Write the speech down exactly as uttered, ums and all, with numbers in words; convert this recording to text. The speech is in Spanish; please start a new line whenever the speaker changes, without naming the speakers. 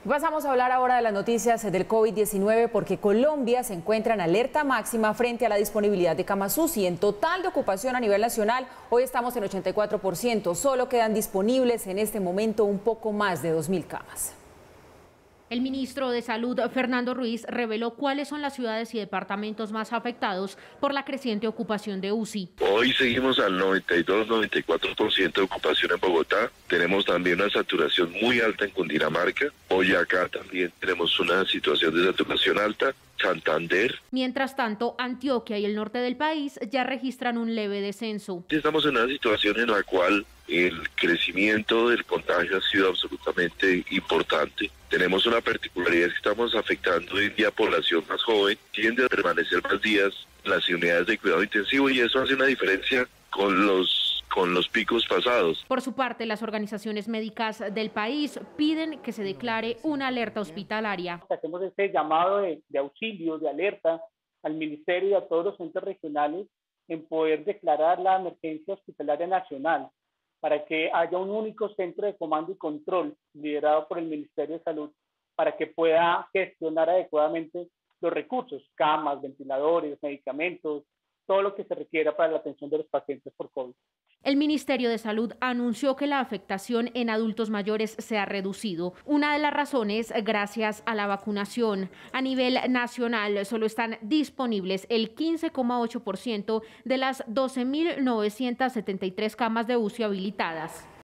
Y pasamos a hablar ahora de las noticias del COVID diecinueve porque Colombia se encuentra en alerta máxima frente a la disponibilidad de camas U C I. En total de ocupación a nivel nacional, hoy estamos en ochenta y cuatro por ciento. Solo quedan disponibles en este momento un poco más de dos mil camas.
El ministro de Salud, Fernando Ruiz, reveló cuáles son las ciudades y departamentos más afectados por la creciente ocupación de U C I.
Hoy seguimos al noventa y dos, noventa y cuatro por ciento de ocupación en Bogotá. Tenemos también una saturación muy alta en Cundinamarca. Hoy acá también tenemos una situación de saturación alta. Santander.
Mientras tanto, Antioquia y el norte del país ya registran un leve descenso.
Estamos en una situación en la cual el crecimiento del contagio ha sido absolutamente importante. Tenemos una particularidad que estamos afectando hoy en día a población más joven, tiende a permanecer más días en las unidades de cuidado intensivo y eso hace una diferencia con los con los picos pasados.
Por su parte, las organizaciones médicas del país piden que se declare una alerta hospitalaria.
Hacemos este llamado de, de auxilio, de alerta al Ministerio y a todos los entes regionales en poder declarar la emergencia hospitalaria nacional para que haya un único centro de comando y control liderado por el Ministerio de Salud para que pueda gestionar adecuadamente los recursos, camas, ventiladores, medicamentos, todo lo que se requiera para la atención de los pacientes por COVID.
El Ministerio de Salud anunció que la afectación en adultos mayores se ha reducido. Una de las razones, gracias a la vacunación. A nivel nacional, solo están disponibles el quince coma ocho por ciento de las doce mil novecientas setenta y tres camas de U C I habilitadas.